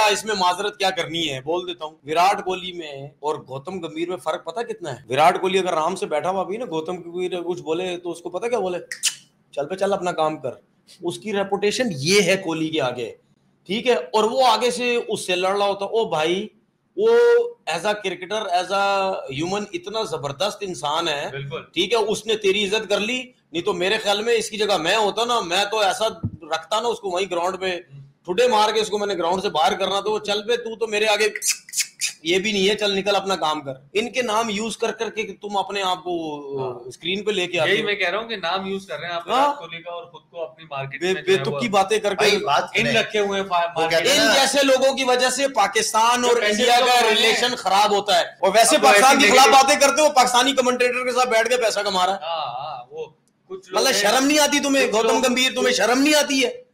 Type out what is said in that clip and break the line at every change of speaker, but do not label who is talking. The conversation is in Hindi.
इसमें माजरत क्या करनी है, बोल देता हूँ। विराट कोहली में और गौतम गंभीर में फर्क पता कितना है? विराट कोहली अगर आराम से बैठा हुआ भी ना, गौतम गंभीर कुछ बोले तो उसको पता क्या बोले, चल पे चल अपना काम कर। उसकी रेपुटेशन ये है कोहली के आगे, ठीक है। और वो आगे से उससे लड़ रहा होता, ओ भाई वो as a cricketer, as a human इतना जबरदस्त इंसान है, ठीक है। उसने तेरी इज्जत कर ली, नहीं तो मेरे ख्याल में इसकी जगह मैं होता ना, मैं तो ऐसा रखता ना उसको वहीं ग्राउंड में, ठुडे मार के उसको मैंने ग्राउंड से बाहर करना, तो वो चल पे तू तो मेरे आगे ये भी नहीं है, चल निकल अपना काम कर। इनके नाम यूज कर करके तुम अपने आप को स्क्रीन पे लेके आते हो।
यही मैं कह रहा हूँ कि नाम यूज कर रहे हैं आप विराट कोहली का, और खुद को अपनी मार्केट में
बेतुकी बातें करके
इन रखे हुए हैं।
इन जैसे लोगों की वजह से पाकिस्तान और इंडिया का रिलेशन खराब होता है। और वैसे पाकिस्तान के खिलाफ बातें करते हो, पाकिस्तानी कमेंटेटर के साथ बैठ के पैसा कमा रहा है।
वो कुछ
मतलब शर्म नहीं आती तुम्हें? गौतम गंभीर, तुम्हें शर्म नहीं आती है?